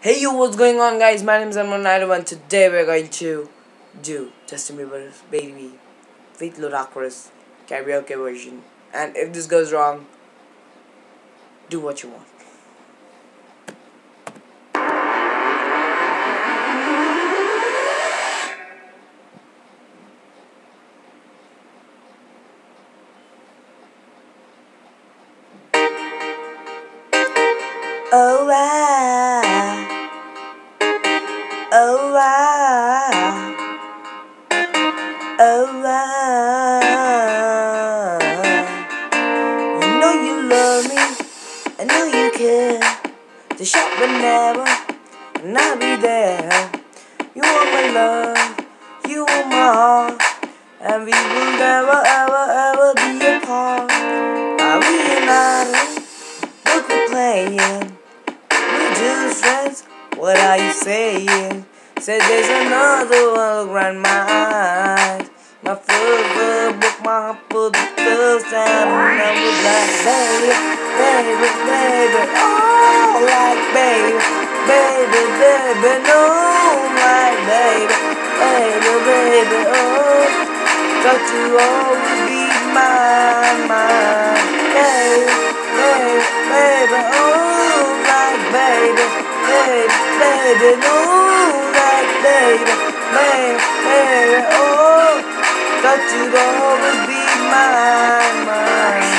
Hey yo, what's going on guys? My name is Amran Naidu and today we're going to do Justin Bieber's Baby with Ludacris karaoke version. And if this goes wrong, do what you want. Oh I, oh I, oh I. You know you love me, I know you care. To shop whenever, and I'll be there. You are my love, you are my heart, and we will never ever be apart. Are we united? Look, we're playing. We're just friends. What are you saying? Said there's another one look around my eyes. My first love broke my heart for the first time, and I was like, baby, baby, baby, oh, like baby, baby, baby, no, like baby, baby, baby, oh, thought you always be mine, baby, baby, baby, oh, like baby, baby, baby, no, like baby, baby, baby, oh, thought you'd always be mine.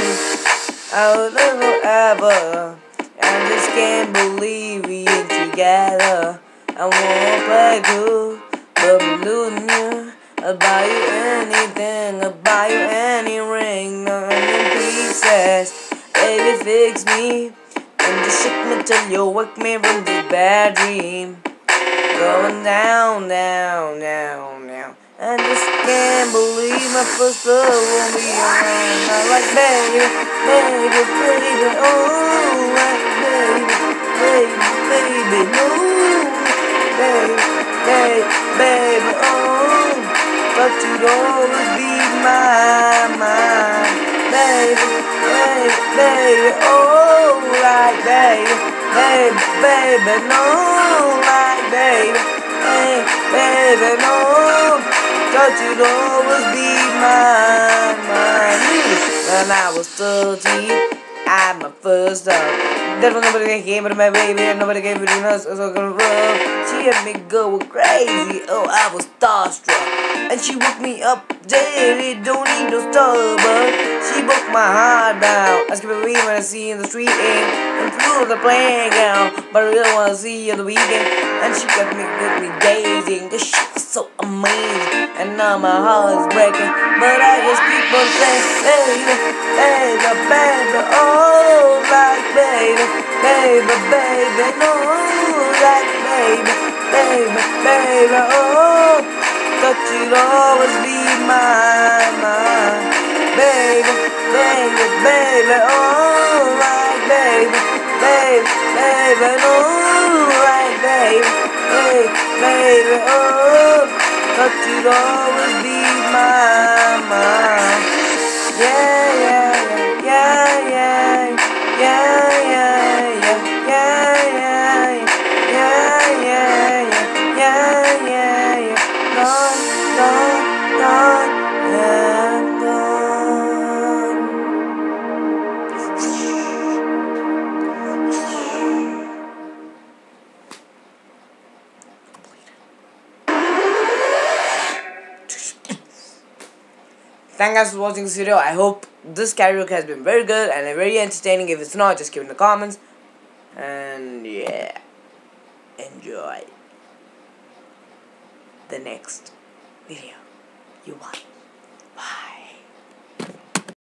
I will never ever, I just can't believe we ain't together. I won't play cool, but I'm losing you. I'll buy you anything, I'll buy you any ring, not in pieces. Baby, fix me, and just shake me till you wake me from this bad dream. Going down, down, down, down. I just can't believe my first love won't be around. I like baby, baby, baby, oh, like baby, baby, baby, no, baby, baby, baby, oh, thought you'd always be mine, baby, baby, baby, oh, like baby, baby, baby, no, like baby, baby, baby, no. Thought you'd always be mine. When I was 13, I had my first love. There was nobody that came but my baby, and nobody came between us, so gonna rub. She had me go crazy, oh, I was starstruck. And she woke me up daily, don't need no Starbucks. She broke my heart down. I skip a week when I see in the street and through the playground, but I really wanna see you the weekend. And she got me gazing, cause she was so amazing. And now my heart is breaking, but I just keep on saying, baby, baby, baby, oh, like baby, baby, baby, no, like baby, baby, baby, oh, thought you'd always be mine, baby, baby, baby, oh, like baby, baby, baby, no, like baby, baby, baby, oh, thought you'd always be mine, yeah, yeah, yeah, yeah, yeah, yeah, yeah, yeah, yeah, yeah, yeah, yeah, yeah, yeah, gone, gone, gone, and gone. Thank you guys for watching this video. I hope this karaoke has been very good and very entertaining. If it's not, just give it in the comments. And yeah, enjoy the next video you watch.